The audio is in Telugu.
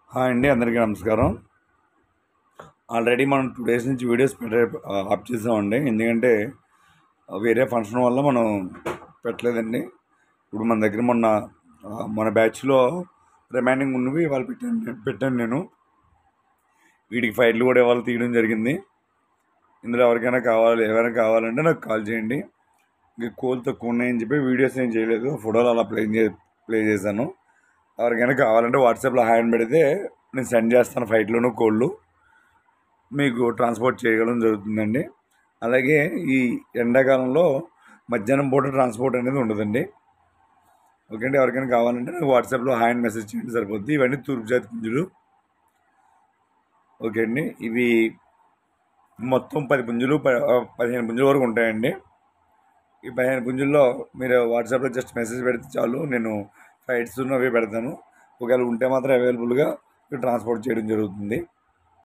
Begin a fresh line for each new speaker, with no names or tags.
హాయ్ అండి, అందరికీ నమస్కారం. ఆల్రెడీ మనం 2 డేస్ నుంచి వీడియోస్ అప్ చేసామండి. ఎందుకంటే వేరే ఫంక్షన్ వల్ల మనం పెట్టలేదండి. ఇప్పుడు మన దగ్గర మన బ్యాచ్లో రిమైనింగ్ ఉన్నవి ఇవాళ పెట్టాను నేను. వీటికి ఫైళ్ళు కూడా ఇవాళ తీయడం జరిగింది. ఇందులో ఏమైనా కావాలంటే నాకు కాల్ చేయండి. ఇంకా కోళ్ళు తక్కువ ఉన్నాయని చెప్పి వీడియోస్ ఏం చేయలేదు, ఫోటోలు అలా ప్లే చేశాను. ఎవరికైనా కావాలంటే వాట్సాప్లో హాయ్ అని పెడితే నేను సెండ్ చేస్తాను. ఫైట్లోనూ కోళ్ళు మీకు ట్రాన్స్పోర్ట్ చేయడం జరుగుతుందండి. అలాగే ఈ ఎండాకాలంలో మధ్యాహ్నం పూట ట్రాన్స్పోర్ట్ అనేది ఉండదండి. ఓకే అండి, ఎవరికైనా కావాలంటే నాకు వాట్సాప్లో హాయ్ అని మెసేజ్ చేయండి, సరిపోద్ది. ఇవన్నీ తూర్పు జాతి పుంజులు. ఓకే అండి, ఇవి మొత్తం 10 పుంజులు 15 పుంజుల వరకు ఉంటాయండి. ఈ 15 పుంజుల్లో మీరు వాట్సాప్లో జస్ట్ మెసేజ్ పెడితే చాలు, నేను ఫైట్స్ అవి పెడతాను. ఒకవేళ ఉంటే మాత్రం అవైలబుల్గా ట్రాన్స్పోర్ట్ చేయడం జరుగుతుంది.